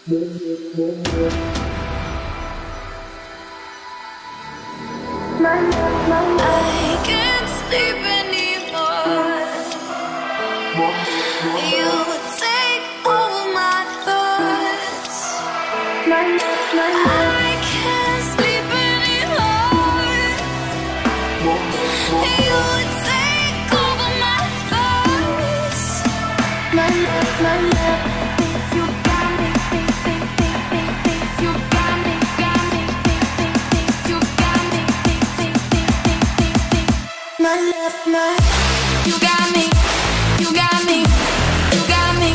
I can't sleep anymore. You take over my thoughts. I can't sleep anymore. You take over my thoughts. You got me, you got me, you got me, you got me, you got me, you got me,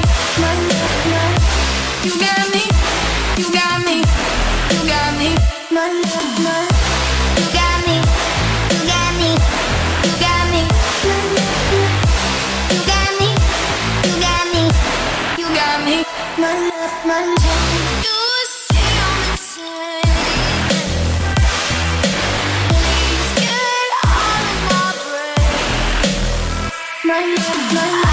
you got me, you got me, you got me, you got me, you got me, you got me, you got me, you got me, you got me, you see I'm insane. Please get out of my brain.